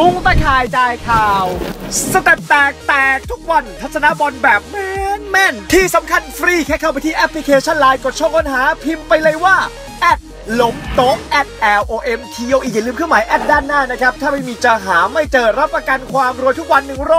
ตุ้งตะข่ายจ่ายข่าวสเต็ปแตกทุกวันทัศนบอลแบบแม่นที่สำคัญฟรีแค่เข้าไปที่แอปพลิเคชัน LINE กดช่องค้นหาพิมพ์ไปเลยว่า@LOMTOE LOMTOE อย่าลืมเครื่องหมายด้านหน้านะครับถ้าไม่มีจะหาไม่เจอรับประกันความรวยทุกวัน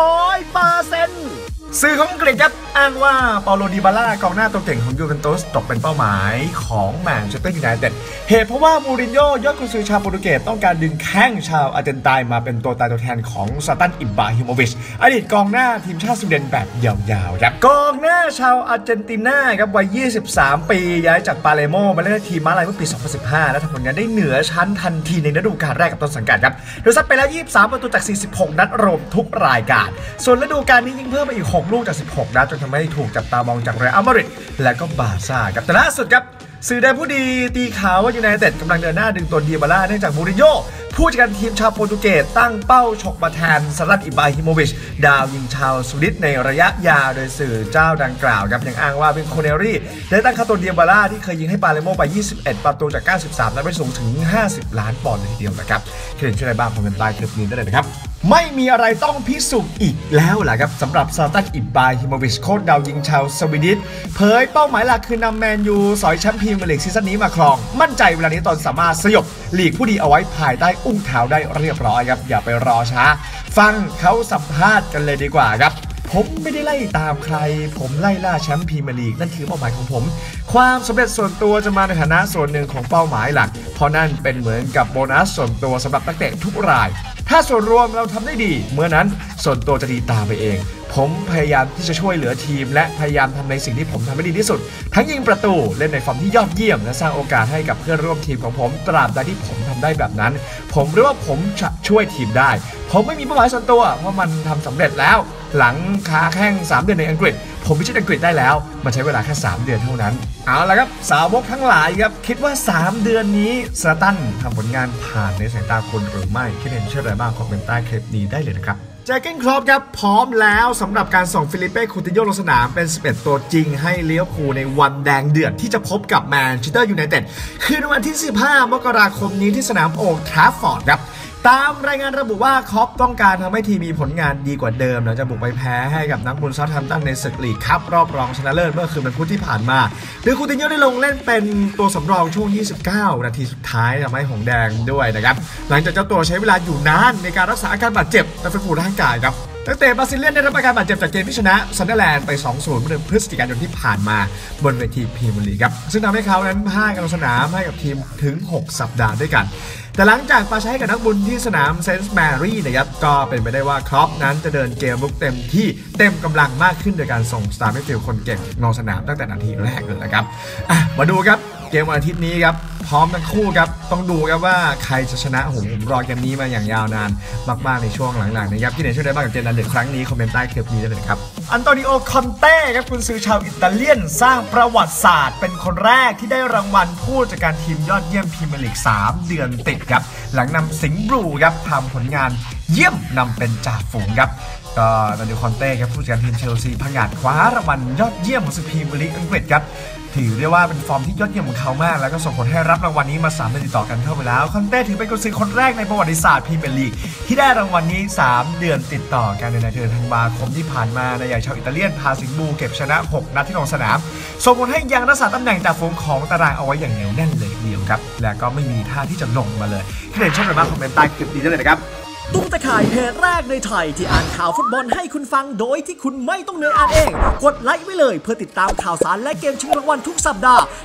100%สื่อของอังกฤษครับอ้างว่าเปาโล ดิบาล่ากองหน้าตัวเก่งของยูเวนตุสตกเป็นเป้าหมายของแมนเชสเตอร์ยูไนเต็ดเหตุเพราะว่ามูรินโญ่ยอดกุนซือชาวโปรตุเกสต้องการดึงแข้งชาวอาร์เจนตินามาเป็นตัวตายตัวแทนของซาตัน อิบราฮิโมวิชอดีตกองหน้าทีมชาติสวีเดนแบบยาวๆครับกองหน้าชาวอาร์เจนตินาครับวัย23 ปีย้ายจากปาเลโมมาเล่นทีมมาลายเมื่อปี 2015 และทำผลงานได้เหนือชั้นทันทีในฤดูกาลแรกกับต้นสังกัดครับโดยซัดไปแล้ว23 ประตูจาก 46 นัดรวมทุกรายการส่วนฤดูกาลนี้ยิ่งเพิ่มมาอีก6 ลูกจาก 16 นัดจนทำให้ถูกจับตามองจากเรอัลมาดริดและก็บาร์ซ่าครับแต่ล่าสุดครับสื่อได้ผู้ดีตีข่าวว่ายูไนเต็ดกำลังเดินหน้าดึงตัวดิบาล่าเนื่องจากมูรินโญ่ผู้จัดการทีมชาวโปรตุเกสตั้งเป้าฉกมาแทนซาตัน อิบราฮิโมวิชดาวยิงชาวสวีเดนในระยะยาวโดยสื่อเจ้าดังกล่าวครับยังอ้างว่าเป็นโคเนรี่ได้ตั้งค่าตัวดิบาล่าที่เคยยิงให้ปาเลโมไป21 ประตูจาก 93 นัดไปสูงถึง50 ล้านปอนด์เลยทีเดียวนะครับเห็นช่วยอะไรบ้างคอมเมนต์ใต้คลิปนี้ได้เลยนะครับไม่มีอะไรต้องพิสูจน์อีกแล้วล่ะครับสำหรับซาตัน อิบราฮิโมวิชโค้ชดาวยิงชาวสวีเดนเผยเป้าหมายหลักคือนำแมนยูสอยแชมป์พรีเมียร์ลีกซีซั่นนี้มาครองมั่นใจเวลานี้ตนสามารถสยบลีกผู้ดีเอาไว้ภายใต้อุ้งเท้าได้เรียบร้อยครับอย่าไปรอช้าฟังเขาสัมภาษณ์กันเลยดีกว่าครับผมไม่ได้ไล่ตามใครผมไล่ล่าแชมป์พรีเมียร์ลีกนั่นคือเป้าหมายของผมความสำเร็จส่วนตัวจะมาในฐานะส่วนหนึ่งของเป้าหมายหลักเพราะนั่นเป็นเหมือนกับโบนัสส่วนตัวสำหรับนักเตะทุกรายถ้าส่วนรวมเราทำได้ดีเมื่อนั้นส่วนตัวจะดีตามไปเองผมพยายามที่จะช่วยเหลือทีมและพยายามทำในสิ่งที่ผมทำได้ดีที่สุดทั้งยิงประตูเล่นในฟอร์มที่ยอดเยี่ยมและสร้างโอกาสให้กับเพื่อนร่วมทีมของผมตราบใดที่ผมทำได้แบบนั้นผมรู้ว่าผมจะช่วยทีมได้ผมไม่มีเป้าหมายส่วนตัวเพราะมันทำสำเร็จแล้วหลังค้าแข่ง3 เดือนในอังกฤษผมพิชิตอังกฤษได้แล้วมันใช้เวลาแค่3 เดือนเท่านั้นเอาละครับสาวกทั้งหลายครับคิดว่า3 เดือนนี้ซาตันทำผลงานผ่านในสายตาคนหรือไม่คิดเห็นเชื่ออะไรบ้างคอมเมนต์ใต้คลิปนี้ได้เลยนะครับเจอร์เก้นคลอปครับพร้อมแล้วสำหรับการส่งฟิลิเป้ คูตินโญ่ลงสนามเป็น11 ตัวจริงให้เลี้ยวภูในวันแดงเดือดที่จะพบกับแมนเชสเตอร์ยูไนเต็ดคืนวันที่15 มกราคมนี้ที่สนามโอ๊ลด์แทราฟฟอร์ดครับตามรายงานระบุว่าคล็อปต้องการทำให้ทีมมีผลงานดีกว่าเดิมหลังจากบุกไปแพ้ให้กับนักบุญเซาท์แฮมป์ตันในศึกลีกคัพรอบรองชนะเลิศเมื่อคืนวันพุธที่ผ่านมาโดยคูตินโญ่ได้ลงเล่นเป็นตัวสำรองช่วง29 นาทีสุดท้ายทำให้หงแดงด้วยนะครับหลังจากเจ้าตัวใช้เวลาอยู่นานในการรักษาอาการบาดเจ็บและฟื้นฟูร่างกายครับนักเตะบราซิเลียนได้รับอาการบาดเจ็บจากเกมที่ชนะซันเดอร์แลนด์ไป 2-0 เมื่อเดือนพฤศจิกายนที่ผ่านมาบนเวทีพรีเมียร์ลีกครับซึ่งทำให้เขานั้นพลาดการลงสนามให้กับทีมถึง6 สัปดาห์ด้วยกันแต่หลังจากปาใช้กับนักบุญที่สนามเซนต์แมรี่นะครับก็เป็นไปได้ว่าคล็อปนั้นจะเดินเกมลุกเต็มที่เต็มกำลังมากขึ้นโดยการส่งสตาร์มิดฟิลด์คนเก่งลงสนามตั้งแต่นาทีแรกเลยนะครับมาดูครับเกมวันอาทิตย์นี้ครับพร้อมทั้งคู่ครับต้องดูครับว่าใครจะชนะผมรอเกมนี้มาอย่างยาวนานมากๆในช่วงหลังๆนะครับที่ไหนช่วยได้บ้างกับเกมนั้นเด็ดครั้งนี้คอมเมนต์ใต้คลิปนี้ได้เลยครับอันโตนิโอ คอนเต้ครับกุนซือชาวอิตาเลียนสร้างประวัติศาสตร์เป็นคนแรกที่ได้รางวัลผู้จัดการทีมยอดเยี่ยมพรีเมียร์ลีก3 เดือนติดครับหลังนำสิงห์บลูครับทำผลงานเยี่ยมนำเป็นจ่าฝูงครับก็อันโตนิโอ คอนเต้ครับผู้จัดการทีมเชลซีผงาดคว้ารางวัลยอดเยี่ยมของศึกพรีเมียร์ลีกอังกฤษครับถือได้ว่าเป็นฟอร์มที่ยอดเยี่ยมของเขามากแล้วก็ส่งผลให้รับรางวัลนี้มา3 เดือนติดต่อกันเข้าไปแล้วคอนเต้ถือเป็นกุนซือคนแรกในประวัติศาสตร์พรีเมียร์ลีกที่ได้รางวัลนี้3 เดือนติดต่อกันในเดือนธันวาคมที่ผ่านมาในใหญ่ชาวอิตาเลียนพาสิงห์บลูเก็บชนะ6 นัดที่ลงสนามส่งผลให้ยังรักษาตำแหน่งจ่าฝูงของตารางเอาไว้อย่างเหนียวแน่นเลยทีเดียวครับและก็ไม่มีท่าที่จะลงมาเลยถ้าเห็นชอบอะไรบ้างคอมเมนต์ใต้คลิปนี้ได้เลยนะครับตุ้งตะข่ายเพจแรกในไทยที่อ่านข่าวฟุตบอลให้คุณฟังโดยที่คุณไม่ต้องเหนื่อยอ่านเองกดไลค์ไว้เลยเพื่อติดตามข่าวสารและเกมชิงรางวัลทุกสัปดาห์